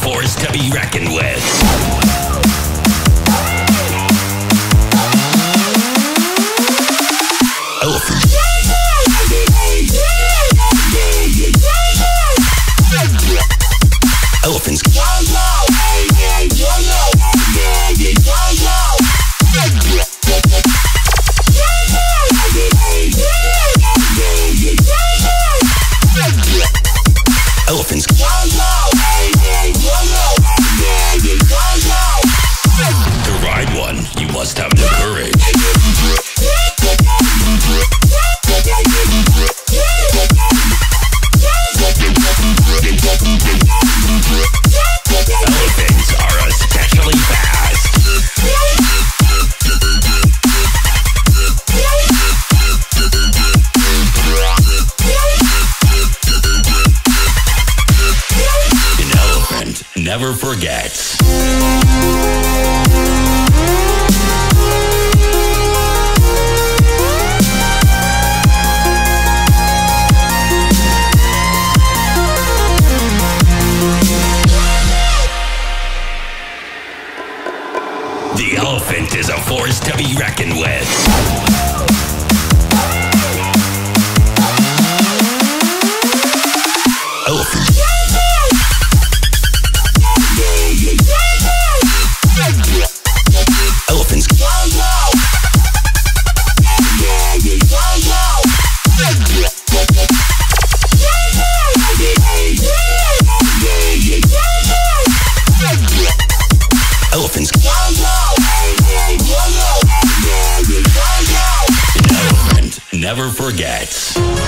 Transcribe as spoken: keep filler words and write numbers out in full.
force to be reckoned with. Elephant. Elephants. Elephants. To ride one, you must have the courage. Elephants are especially fast. An elephant never forgets. The elephant is a force to be reckoned with. Elephant. Elephants. Elephants. An elephant never forgets.